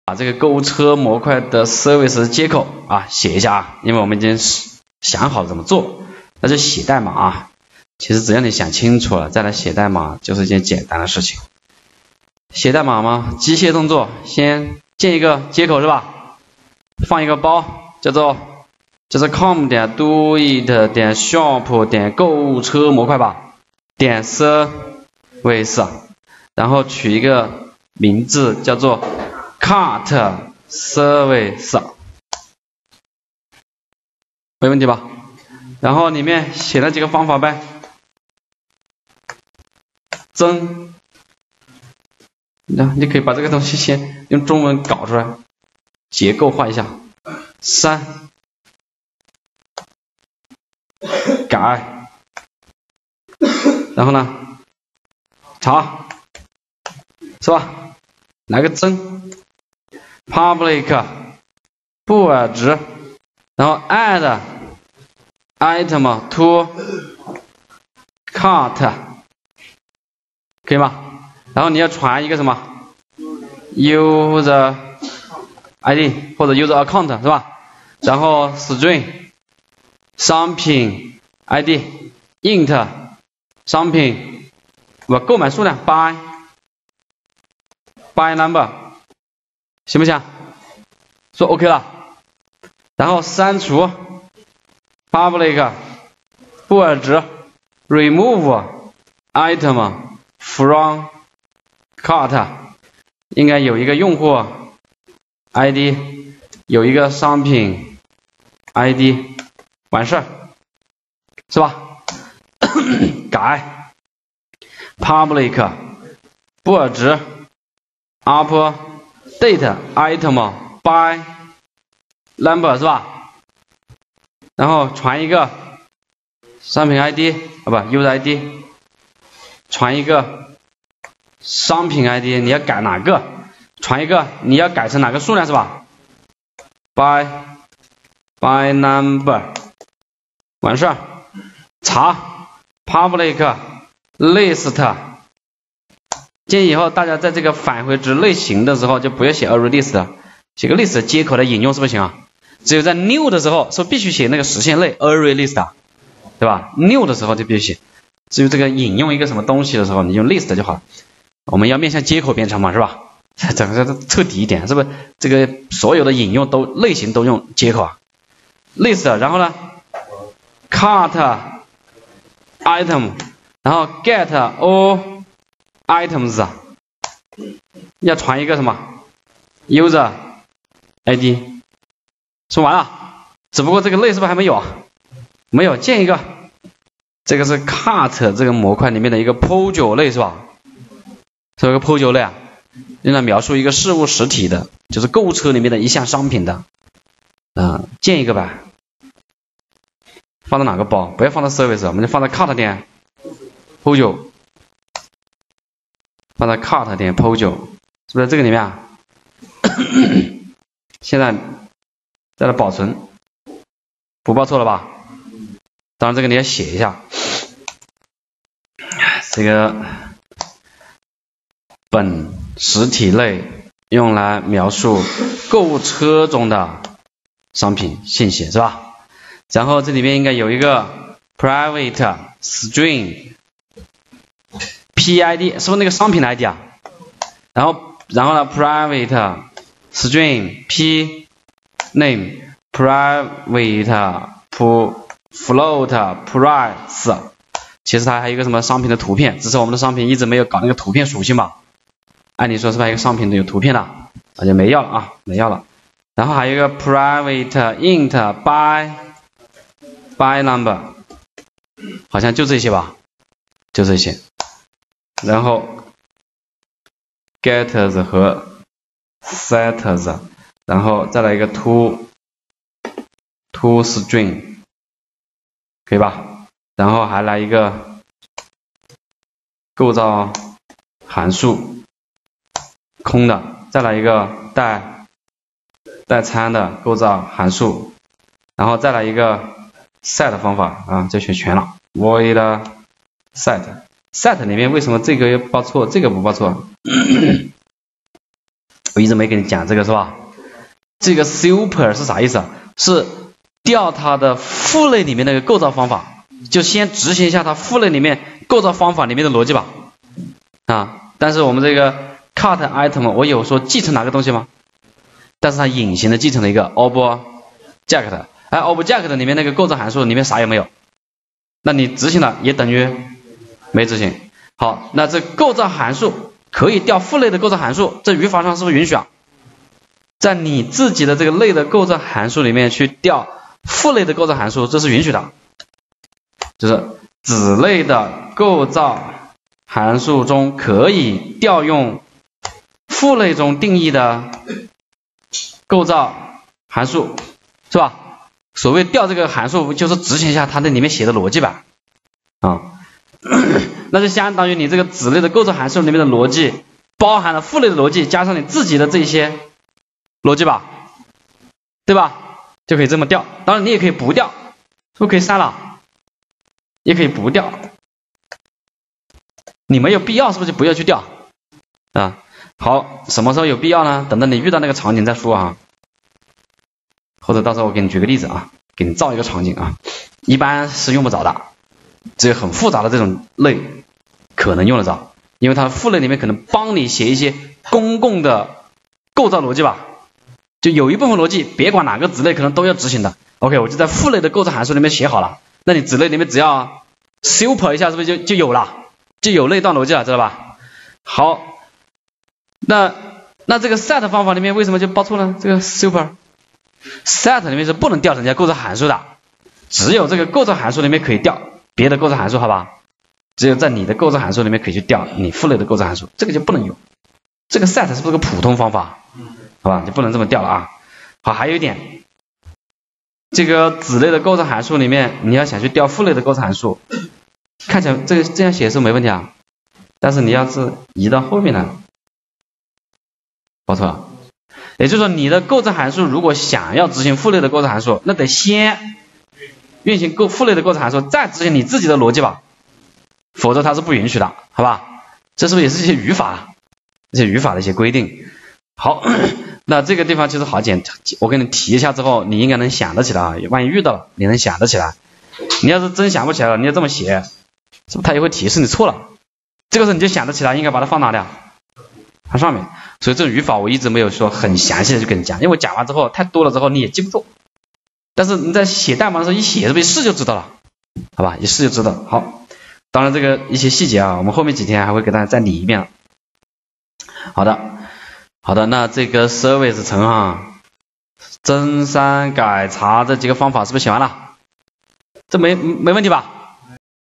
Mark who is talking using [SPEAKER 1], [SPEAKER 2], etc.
[SPEAKER 1] 把这个购物车模块的 service 接口啊写一下啊，因为我们已经想好了怎么做，那就写代码啊。其实只要你想清楚了再来写代码就是一件简单的事情。写代码嘛，机械动作，先建一个接口是吧？放一个包叫做 com 点 doit 点 shop 点购物车模块吧，点 service， 然后取一个名字叫做 cart service， 没问题吧？然后里面写了几个方法呗，增，你可以把这个东西先用中文搞出来，结构化一下。3，改，然后呢，查，是吧？来个增 ，public 布尔值，然后 add item to cart， 可以吗？然后你要传一个什么 user ID 或者 user account 是吧？然后 string 商品 ID int 商品购买数量 buy number， 行不行？说 OK 了，然后删除 public 布尔值 remove item from cart， 应该有一个用户 ID， 有一个商品 ID， 完事儿是吧？改 public 布尔值 update item by number 是吧？然后传一个商品 ID 不 user ID， 传一个商品 ID， 你要改哪个？传一个你要改成哪个数量是吧？ by number， 完事儿。查 public list， 建议以后大家在这个返回值类型的时候就不要写 array list， 写个 list 接口的引用是不是行啊？只有在 new 的时候是必须写那个实现类 array list， 对吧？ new 的时候就必须写，至于这个引用一个什么东西的时候你用 list 就好了。我们要面向接口编程嘛是吧？整个彻底一点，是不是？这个所有的引用都类型都用接口啊 list， 然后呢 cart item， 然后 get all items， 要传一个什么 user ID， 说完了，只不过这个类是不是还没有啊？没有，建一个，这个是 cart 这个模块里面的一个 PO9 类是吧？是个 PO9 类啊，用来描述一个事物实体的，就是购物车里面的一项商品的，建一个吧，放到哪个包？不要放到 service， 我们就放到 cart 点 PO9， 放到 cart 点 PO9， 是不是这个里面啊？现在再来保存，不报错了吧？当然这个你要写一下，这个本实体类用来描述购物车中的商品信息是吧？然后这里面应该有一个 private string PID， 是不是那个商品的 ID 啊？然后呢 private string P name private float price， 其实它还有一个什么商品的图片，只是我们的商品一直没有搞那个图片属性吧？按理说是不是一个商品有图片的，就没要了啊，没要了。然后还有一个 private int by number， 好像就这些吧，就这些。然后 getters 和 setters， 然后再来一个 to string， 可以吧？然后还来一个构造函数空的，再来一个带参的构造函数，然后再来一个 set 方法啊，就学全了。void set 里面为什么这个要报错，这个不报错？ 我一直没给你讲这个是吧？这个 super 是啥意思啊？是调它的父类里面那个构造方法，就先执行一下它父类里面构造方法里面的逻辑吧。啊，但是我们这个 cut item 我有说继承哪个东西吗？但是它隐形的继承了一个 object， 而 object 里面那个构造函数里面啥也没有，那你执行了也等于没执行。好，那这构造函数可以调父类的构造函数，这语法上是不是允许啊？在你自己的这个类的构造函数里面去调父类的构造函数，这是允许的，就是子类的构造函数中可以调用父类中定义的构造函数，是吧？所谓调这个函数，就是执行一下它那里面写的逻辑吧，那就相当于你这个子类的构造函数里面的逻辑包含了父类的逻辑，加上你自己的这些逻辑吧，对吧？就可以这么调。当然你也可以不调，是不是可以删了？也可以不调。你没有必要是不是就不要去调啊？好，什么时候有必要呢？等到你遇到那个场景再说啊。或者到时候我给你举个例子啊，给你造一个场景啊，一般是用不着的，只有很复杂的这种类可能用得着，因为它的父类里面可能帮你写一些公共的构造逻辑吧，就有一部分逻辑别管哪个子类可能都要执行的。 OK， 我就在父类的构造函数里面写好了，那你子类里面只要 super 一下是不是就有了，就有类段逻辑了，知道吧？好，那这个 set 方法里面为什么就报错了？这个 super set 里面是不能调人家构造函数的，只有这个构造函数里面可以调别的构造函数，好吧？只有在你的构造函数里面可以去调你父类的构造函数，这个就不能用。这个 set 是不是个普通方法？好吧，就不能这么调了啊。好，还有一点，这个子类的构造函数里面，你要想去调父类的构造函数，看起来这样写是没问题啊，但是你要是移到后面来，报错了。也就是说，你的构造函数如果想要执行父类的构造函数，那得先运行父类的构造函数，再执行你自己的逻辑吧，否则它是不允许的，好吧？这是不是也是一些语法的一些规定？好，那这个地方其实好简，我给你提一下之后，你应该能想得起来啊。万一遇到了，你能想得起来。你要是真想不起来了，你要这么写，是不是它也会提示你错了？这个时候你就想得起来，应该把它放哪里啊？放上面。所以这种语法我一直没有说很详细的去跟你讲，因为我讲完之后太多了之后你也记不住。但是你在写代码的时候一写，是不是一试就知道了？好吧，一试就知道。好，当然这个一些细节啊，我们后面几天还会给大家再理一遍。好的，那这个 service 层啊，增删改查这几个方法是不是写完了？这没问题吧？